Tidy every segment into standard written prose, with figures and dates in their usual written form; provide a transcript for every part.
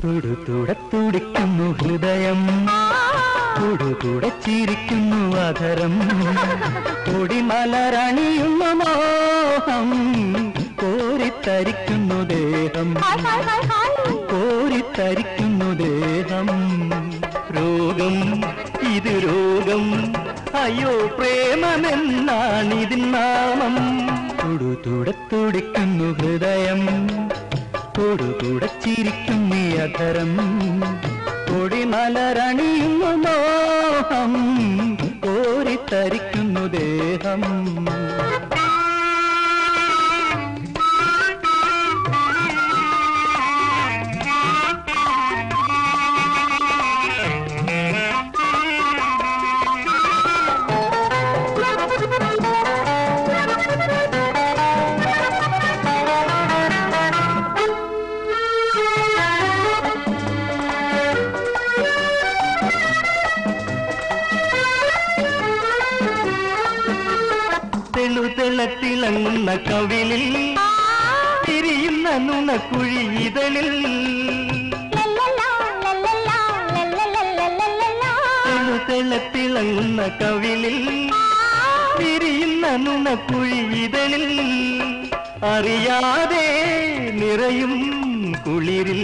തുടിക്കുന്നു ഹൃദയം, ചിരിക്കുന്നു അധരം, കൊടിമലരണിയുന്നു മോഹം, കോരിത്തരിക്കുന്നു ദേഹം, കോരിത്തരിക്കുന്നു ദേഹം. രോഗം ഇത് രോഗം, അയ്യോ പ്രേമമെന്നാണിതിൻ നാമം. തുടിക്കുന്നു ഹൃദയം, ചിരിക്കുന്നു അധരം, കൊടിമലരണിയുന്നു മോഹം, കോരിത്തരിക്കുന്നു ദേഹം. തിളങ്ങുന്ന കവിളിൽ തിരിയുന്ന നുണക്കുഴി ഇതളിൽ, തിളങ്ങുന്ന കവിളിൽ തിരിയുന്ന നുണക്കുഴി ഇതളിൽ, അറിയാതെ നിറയും കുളിരിൽ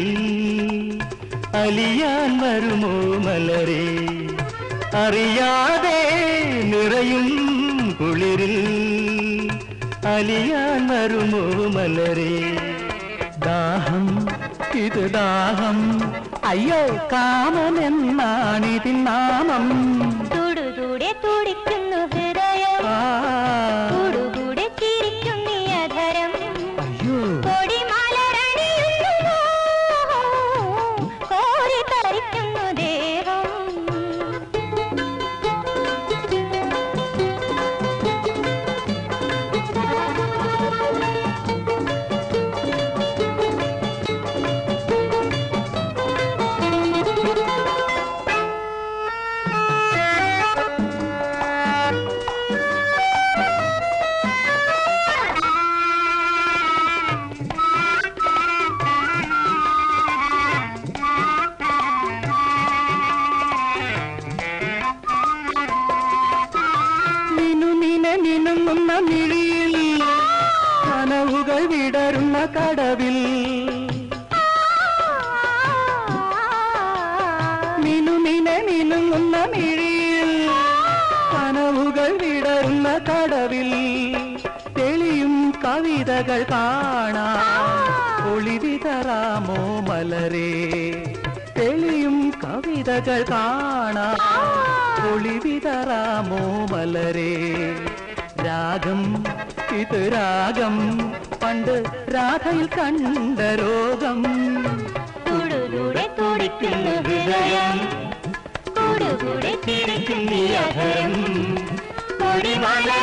അലിയാൻ വരുമോ മലരേ, അറിയാതെ നിറയും കുളിരിൽ അലിയാൻ വരുമോ മലരേ. ദാഹം ഇത് ദാഹം, അയ്യോ കാമമെന്നാണിതിൻ നാമം. തുടിക്കുന്നു ഹൃദയം, കൂടുകൂടെ ചിരിക്കുന്നു അധരം, കൊടിമലരണിയുന്നു കോരിത്തരിക്കുന്നു ദേഹം. മിനുങ്ങുന്ന മിഴിയിൽ കനവുകൾ വിടരുന്ന കടവിൽ, മിനുങ്ങുന്ന മിഴിയിൽ കനവുകൾ വിടരുന്ന കടവിൽ, തെളിയും കവിതകൾ കാണാം ഒളിവിതറാമോ മലരേ, തെളിയും കവിതകൾ കാണാം ഒളിവിതറാമോ മലരേ. രാഗം ഇത് രാഗം, പണ്ട് രാധയിൽ കണ്ട രോഗം. തുടിക്കുന്നു ഹൃദയം, കൂടുകൂടെ ചിരിക്കുന്നു അധരം, കൊടിമല